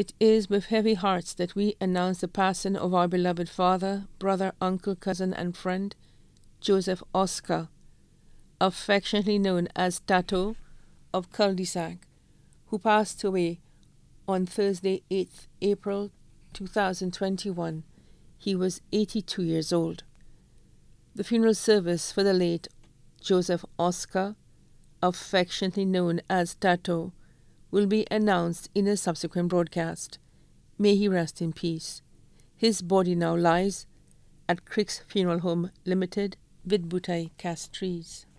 It is with heavy hearts that we announce the passing of our beloved father, brother, uncle, cousin, and friend, Joseph Oscar, affectionately known as Tato of Cul-de-Sac, who passed away on Thursday, 8th April 2021. He was 82 years old. The funeral service for the late Joseph Oscar, affectionately known as Tato, will be announced in a subsequent broadcast. May he rest in peace. His body now lies at Crick's Funeral Home Limited, Vidbutai, Castries.